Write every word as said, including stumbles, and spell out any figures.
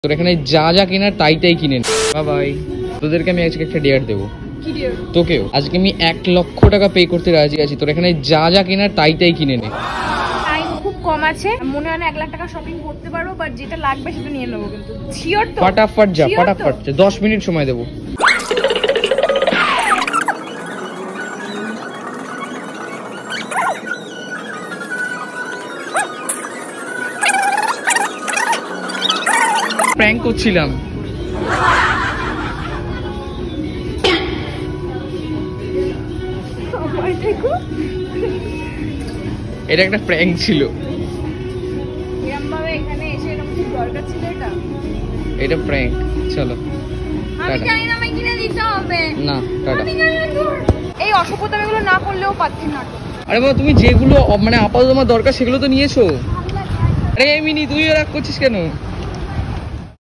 তোর এখানে যা যা কেনার তাই তাই কিনে নে। বাই। তোদেরকে আমি আজকে একটা ডেয়ার দেবো। কি ডেয়ার? তোকেও। আজকে আমি এক লক্ষ টাকা পে করতে রাজি আছি, তোর এখানে যা যা কেনার তাই তাই কিনে নে। টাইম খুব কম আছে, মনে হয় না এক লাখ টাকা শপিং করতে পারবো, বাট যেটা লাগবে সেটা নিয়ে নেবো। কিন্তু শিওর তো? ফটাফট যা, ফটাফট যা, দশ মিনিট সময় দেবো। প্র্যাঙ্ক করছিলাম। এটা একটা প্র্যাঙ্ক ছিল। এরকম ভাবে এখানে এসে এরকম কি দরকার ছিল এটা? এটা প্র্যাঙ্ক। চলো আমি জানি না, আমায় কিনে দিতে হবে। না, টাটা। আমি জানি না দূর। এই অসভ্যতামিগুলো না করলেও পাচ্ছি না। আরে বাবা, তুমি যেগুলো মানে আপাতত আমার দরকার সেগুলো তো নিয়েছো। আরে এমনি তুইও রাগ করছিস কেন?